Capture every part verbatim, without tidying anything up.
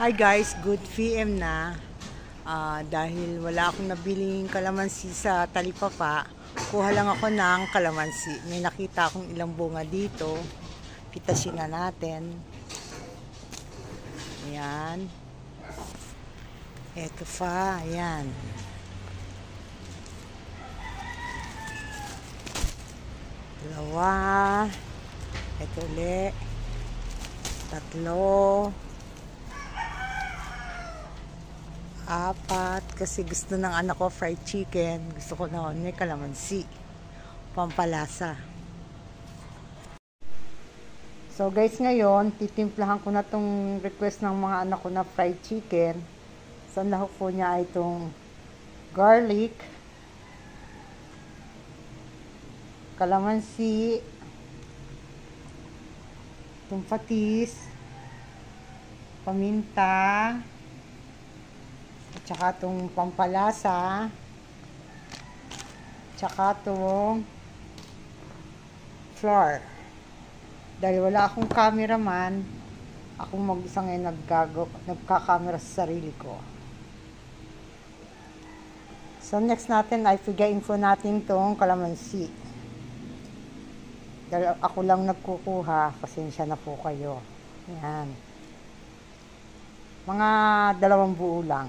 Hi guys, good P M na. Uh, dahil wala akong nabiling kalamansi sa talipapa, kuha lang ako ng kalamansi. May nakita akong ilang bunga dito. Pitasin na natin. Ayan. Eto pa, ayan. Dalawa. Eto ulit. Tatlo. Apat, kasi gusto ng anak ko fried chicken. Gusto ko na may kalamansi, pampalasa. So guys, ngayon titimplahan ko na tong request ng mga anak ko na fried chicken. So ang lahok po niya ay itong garlic, kalamansi, itong patis, paminta, tsaka itong pampalasa, tsaka itong flour. Dahil wala akong cameraman, akong mag-isa ngayon naggago, nagkakamera sa sarili ko. So next natin ay pigain po natin itong kalamansi. Dahil ako lang nagkukuha, pasensya na po kayo. Yan. Mga dalawang buo lang.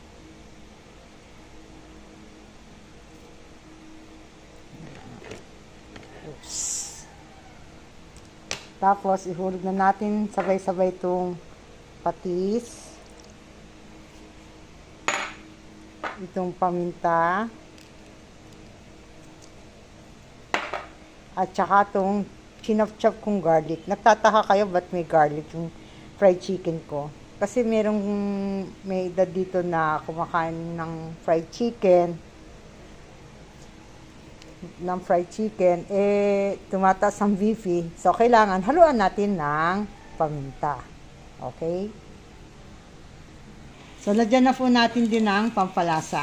Tapos, ihulog na natin sabay-sabay itong patis, itong paminta, at saka itong chinop-chop kong garlic. Nagtataka kayo ba't may garlic yung fried chicken ko? Kasi merong may edad dito na kumakain ng fried chicken, ng fried chicken, eh, tumataas ang B P. So, kailangan haluan natin ng paminta. Okay? So, lagyan na po natin din ng pampalasa.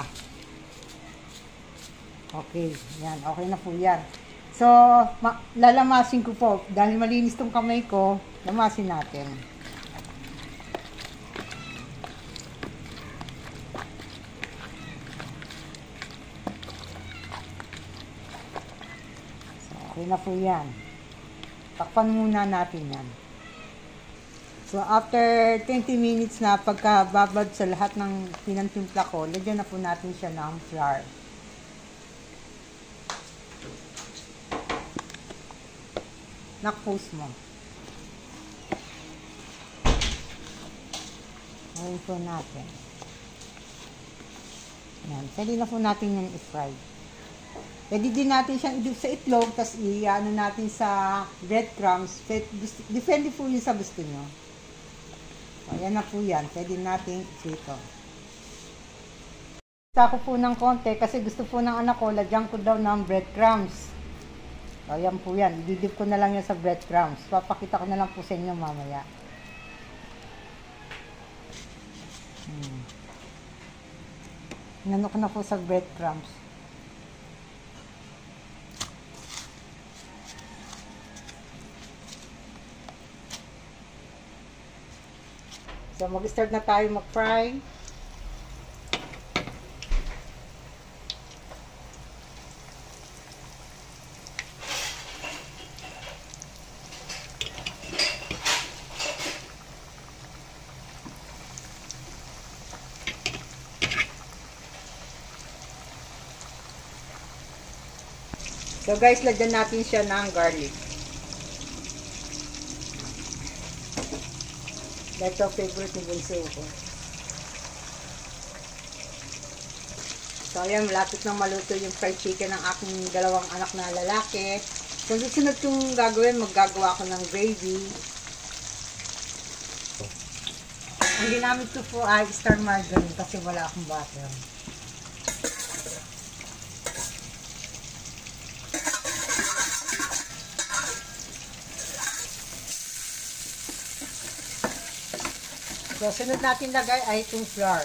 Okay. Yan. Okay na po yan. So, lalamasin ko po. Dahil malinis tong kamay ko, lamasin natin. Okay na po yan. Takpan muna natin yan. So, after twenty minutes na pagkababad sa lahat ng pinantimpla ko, lagyan na po natin siya ng flour. Nakpost mo. Ngayon po natin. Yan. Pwede na po natin yung i-fry. Pwede din natin siyang idip sa itlog, tapos i-ano natin sa breadcrumbs. Depende po yun sa gusto nyo. So, ayan na po yan. Pwede natin ito. Isa ko po ng konti kasi gusto po ng anak ko, lagyan ko daw ng breadcrumbs. So, ayan po yan. Ididip ko na lang yan sa breadcrumbs. Papakita ko na lang po sa inyo mamaya. Hmm. Inano ko na po sa breadcrumbs. So, mag-start na tayo mag-fry. So, guys, lagyan natin siya ng garlic. Ito favorite ni Bunso ko. So, ayan, malapit nang maluto yung fried chicken ng aking dalawang anak na lalaki. So, susunod kong gagawin, maggagawa ko ng gravy. Ang ginamit ko po ay star margarine kasi wala akong butter. So, sunod natin lagay ay itong flour.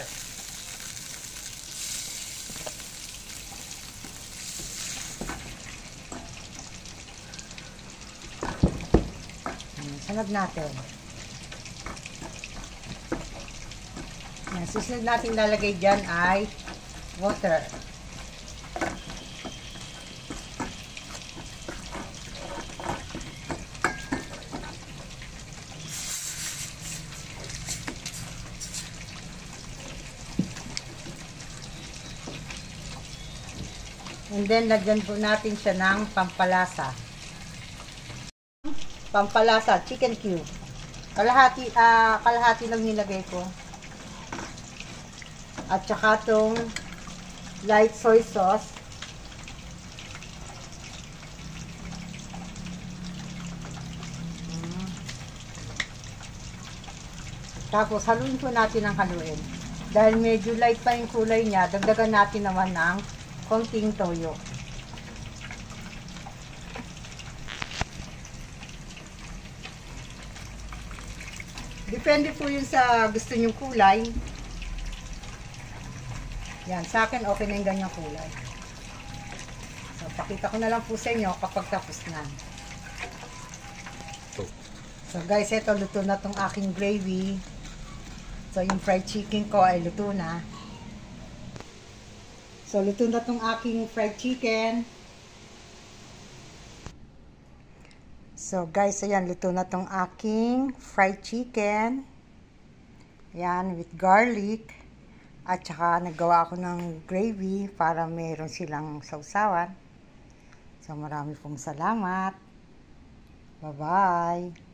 Sunod natin. Ang susunod natin lalagay dyan ay water. And then, lagyan po natin siya ng pampalasa. Pampalasa, chicken cube. Kalahati, ah, kalahati lang nilagay ko. At saka tong light soy sauce. Hmm. Tapos, haluin po natin ang haluin. Dahil medyo light pa yung kulay niya, dagdagan natin naman ng konting toyo. Depende po yun sa gusto nyong kulay. Yan, sa akin okay na yung ganyang kulay. So, pakita ko na lang po sa inyo kapag tapos na. So guys, ito luto na tong aking gravy. So yung fried chicken ko ay luto na. So luto na tong aking fried chicken. So guys, ayan, luto na tong aking fried chicken. Ayan, with garlic. At saka naggawa ako ng gravy para meron silang sausawan. So marami pong salamat. Bye-bye.